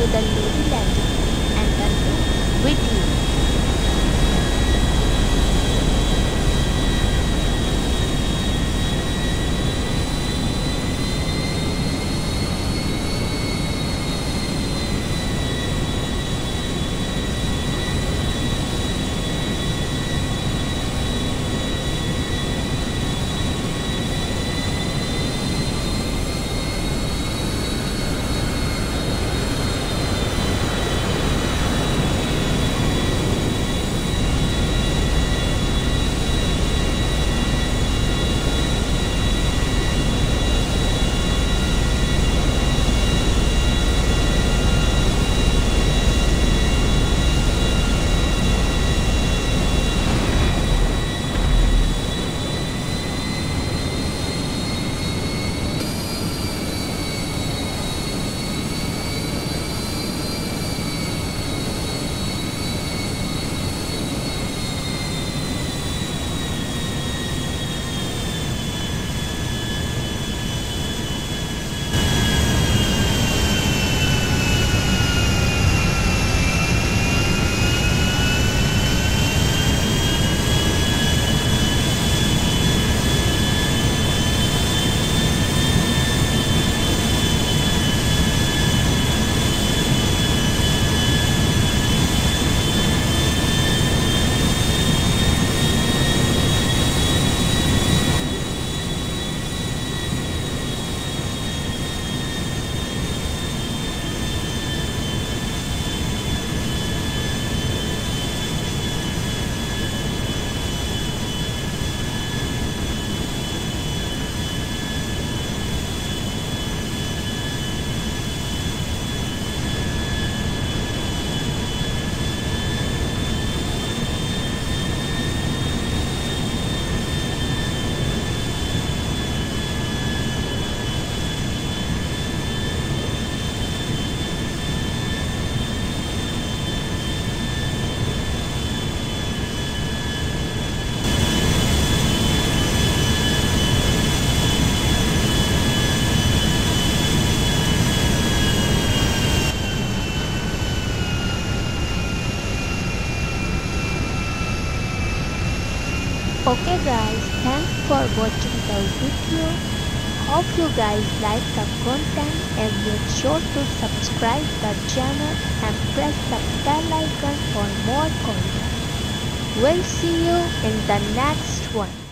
to the lady landing and the new video. Okay guys, thanks for watching the video. Hope you guys like the content and make sure to subscribe the channel and press the bell icon for more content. We'll see you in the next one.